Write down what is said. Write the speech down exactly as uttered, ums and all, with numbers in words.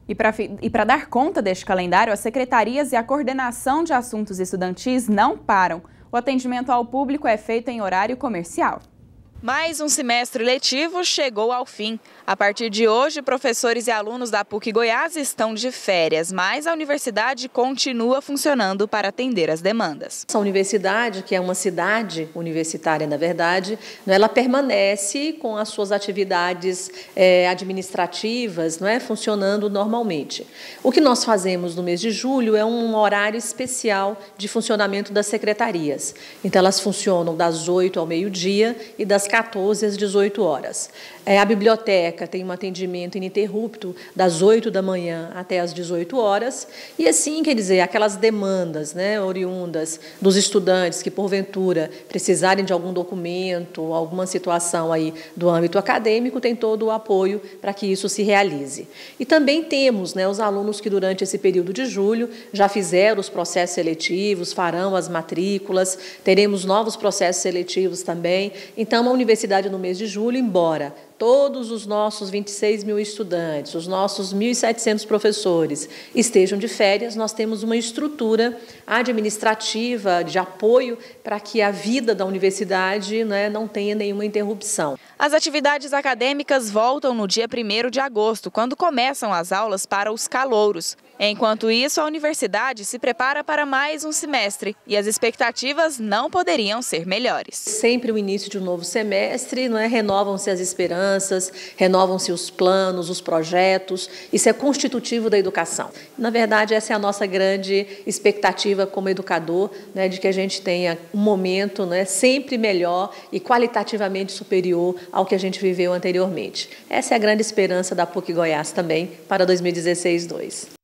E para e para dar conta deste calendário, as secretarias e a coordenação de assuntos estudantis não param. O atendimento ao público é feito em horário comercial. Mais um semestre letivo chegou ao fim. A partir de hoje, professores e alunos da PUC Goiás estão de férias, mas a universidade continua funcionando para atender as demandas. A universidade, que é uma cidade universitária, na verdade, ela permanece com as suas atividades é, administrativas, não é, funcionando normalmente. O que nós fazemos no mês de julho é um horário especial de funcionamento das secretarias. Então, elas funcionam das oito ao meio-dia e das quatorze às dezoito horas. É, a biblioteca tem um atendimento ininterrupto das oito da manhã até às dezoito horas. E assim, quer dizer, aquelas demandas, né, oriundas dos estudantes que, porventura, precisarem de algum documento, alguma situação aí do âmbito acadêmico, tem todo o apoio para que isso se realize. E também temos, né, os alunos que, durante esse período de julho, já fizeram os processos seletivos, farão as matrículas, teremos novos processos seletivos também. Então, a universidade, no mês de julho, embora todos os nossos vinte e seis mil estudantes, os nossos mil e setecentos professores estejam de férias, nós temos uma estrutura administrativa de apoio para que a vida da universidade, né, não tenha nenhuma interrupção. As atividades acadêmicas voltam no dia primeiro de agosto, quando começam as aulas para os calouros. Enquanto isso, a universidade se prepara para mais um semestre e as expectativas não poderiam ser melhores. Sempre o início de um novo semestre, não é? Renovam-se as esperanças, renovam-se os planos, os projetos. Isso é constitutivo da educação. Na verdade, essa é a nossa grande expectativa como educador, né, de que a gente tenha um momento, né, sempre melhor e qualitativamente superior ao que a gente viveu anteriormente. Essa é a grande esperança da PUC Goiás também para dois mil e dezesseis dois.